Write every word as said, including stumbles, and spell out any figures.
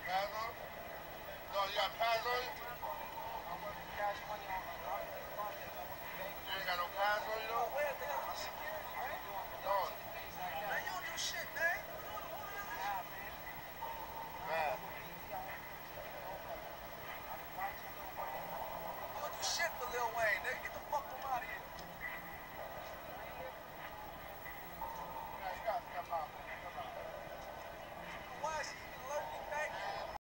Pads on? No, you got pads on you? I want cash money on